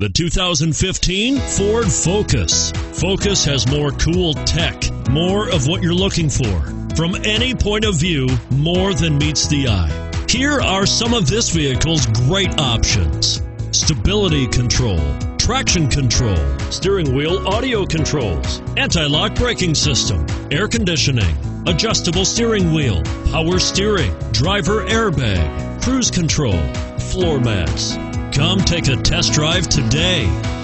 The 2015 Ford Focus. Focus has more cool tech, more of what you're looking for. From any point of view, more than meets the eye. Here are some of this vehicle's great options: stability control, traction control, steering wheel audio controls, anti-lock braking system, air conditioning, adjustable steering wheel, power steering, driver airbag, cruise control, floor mats. Come take a test drive today.